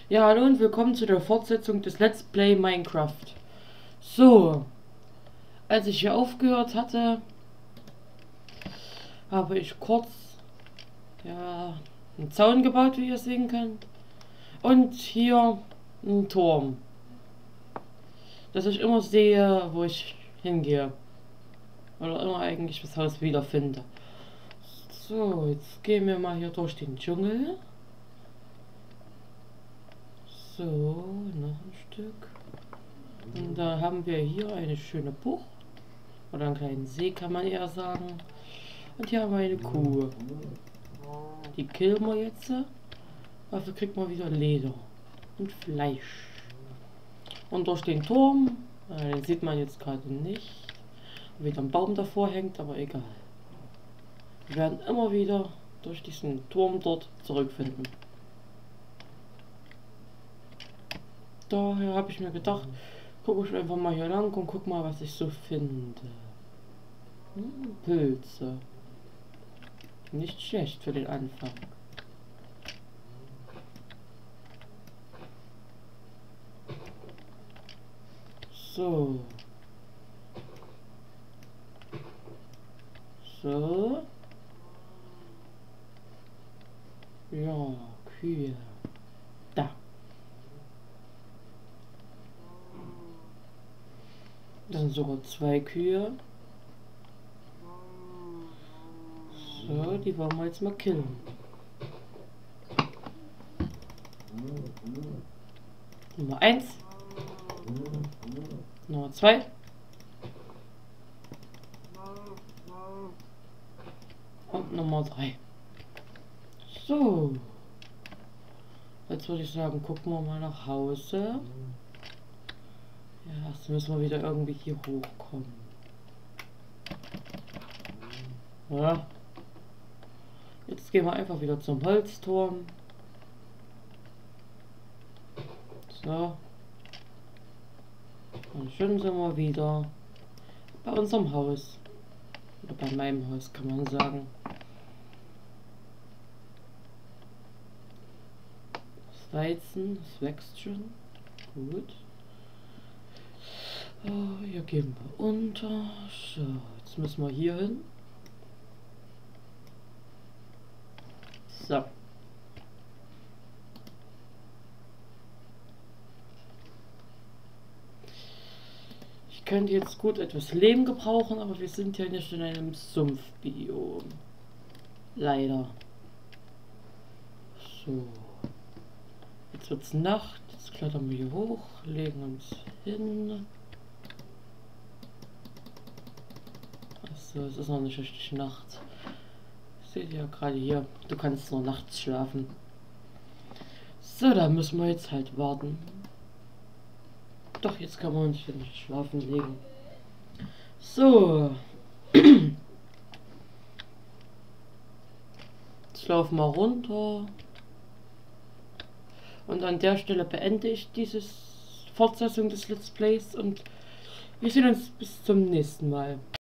Ja, hallo und willkommen zu der Fortsetzung des Let's Play Minecraft. So, als ich hier aufgehört hatte, habe ich kurz einen Zaun gebaut, wie ihr sehen könnt. Und hier einen Turm, dass ich immer sehe, wo ich hingehe. Oder immer eigentlich das Haus wiederfinde. So, jetzt gehen wir mal hier durch den Dschungel. So, noch ein Stück. Und da haben wir hier eine schöne Bucht. Oder einen kleinen See, kann man eher sagen. Und hier haben wir eine Kuh. Die killen wir jetzt. Dafür kriegt man wieder Leder und Fleisch. Und durch den Turm, den sieht man jetzt gerade nicht, wieder ein Baum davor hängt, aber egal. Wir werden immer wieder durch diesen Turm dort zurückfinden. Daher habe ich mir gedacht, gucke ich einfach mal hier lang und guck mal, was ich so finde. Pilze. Nicht schlecht für den Anfang. So. So. Ja, Kühe. Da. Das sind sogar 2 Kühe. So, die wollen wir jetzt mal killen. Nummer 1. Nummer 2. Und Nummer 3. So. Jetzt würde ich sagen, gucken wir mal nach Hause. Ja, erst müssen wir wieder irgendwie hier hochkommen. Ja. Jetzt gehen wir einfach wieder zum Holzturm. So. Und schon sind wir wieder bei unserem Haus. Oder bei meinem Haus, kann man sagen. Das Weizen, das wächst schon. Gut. Hier gehen wir unter. So, jetzt müssen wir hier hin. So. Ich könnte jetzt gut etwas Lehm gebrauchen, aber wir sind ja nicht in einem Sumpfbiom. Leider. So. Jetzt wird's Nacht. Jetzt klettern wir hier hoch, legen uns hin. Achso, es ist noch nicht richtig Nacht. Seht ihr ja gerade hier, du kannst nur nachts schlafen. So, da müssen wir jetzt halt warten. Doch, jetzt kann man uns hier nicht schlafen legen. So. Jetzt laufen wir runter. Und an der Stelle beende ich diese Fortsetzung des Let's Plays und wir sehen uns bis zum nächsten Mal.